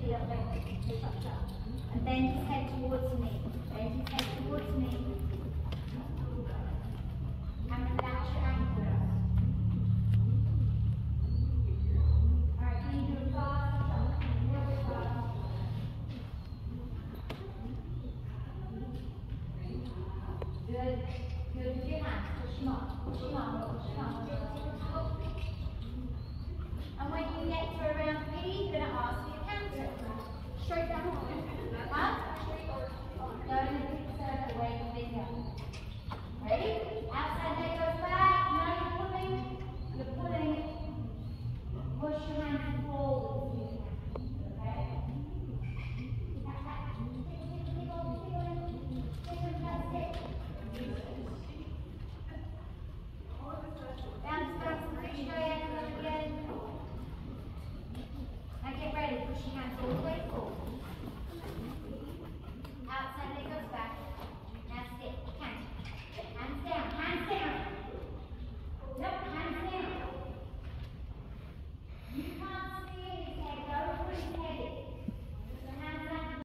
a little bit. And bend his head towards me. Bend his head towards me. And relax your ankles. Alright, can you do it fast? Really fast. Good. Good with your hands. Push them up. Push them up. Push them up. And when you get to around P, you're going to ask for your counter. Straight down. Huh? Go in a big circle where your finger. Ready? Outside leg goes back. Now you're pulling. You're pulling. Push your hands forward. Okay? Bounce, bounce, and push your hand again. Now get ready. Push your hands all the way forward. Outside leg goes back.